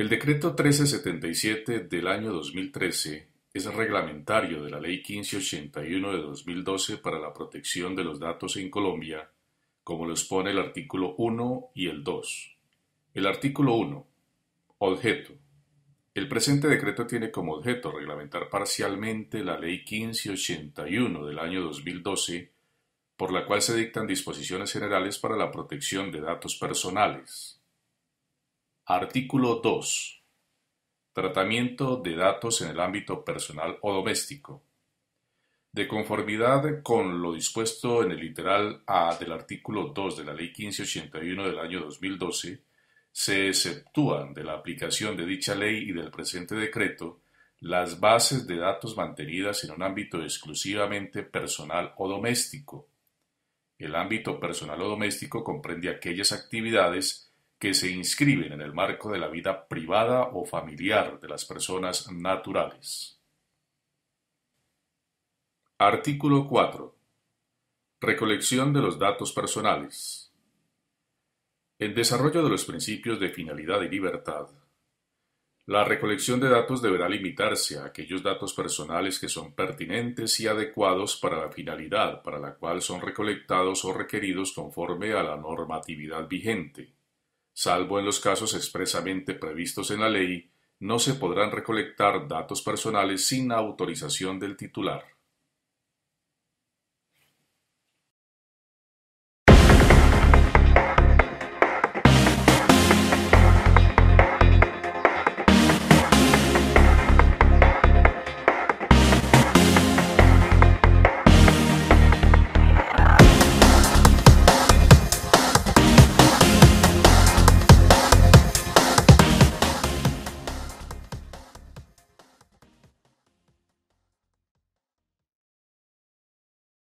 El Decreto 1377 del año 2013 es reglamentario de la Ley 1581 de 2012 para la protección de los datos en Colombia, como lo expone el artículo 1 y el 2. El artículo 1. Objeto. El presente decreto tiene como objeto reglamentar parcialmente la Ley 1581 del año 2012, por la cual se dictan disposiciones generales para la protección de datos personales. Artículo 2. Tratamiento de datos en el ámbito personal o doméstico. De conformidad con lo dispuesto en el literal A del artículo 2 de la Ley 1581 del año 2012, se exceptúan de la aplicación de dicha ley y del presente decreto las bases de datos mantenidas en un ámbito exclusivamente personal o doméstico. El ámbito personal o doméstico comprende aquellas actividades que se inscriben en el marco de la vida privada o familiar de las personas naturales. Artículo 4. Recolección de los datos personales. En desarrollo de los principios de finalidad y libertad, la recolección de datos deberá limitarse a aquellos datos personales que son pertinentes y adecuados para la finalidad para la cual son recolectados o requeridos conforme a la normatividad vigente. Salvo en los casos expresamente previstos en la ley, no se podrán recolectar datos personales sin autorización del titular.